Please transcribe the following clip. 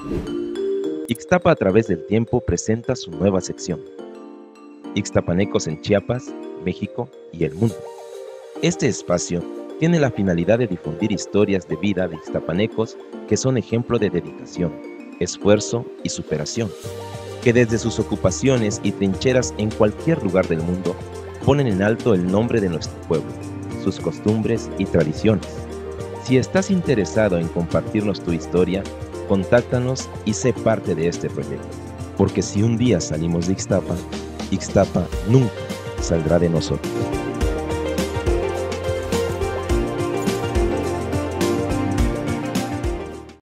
Ixtapa a través del tiempo presenta su nueva sección. Ixtapanecos en Chiapas, México y el mundo. Este espacio tiene la finalidad de difundir historias de vida de ixtapanecos que son ejemplo de dedicación, esfuerzo y superación, que desde sus ocupaciones y trincheras en cualquier lugar del mundo ponen en alto el nombre de nuestro pueblo, sus costumbres y tradiciones. Si estás interesado en compartirnos tu historia, contáctanos y sé parte de este proyecto, porque si un día salimos de Ixtapa, Ixtapa nunca saldrá de nosotros.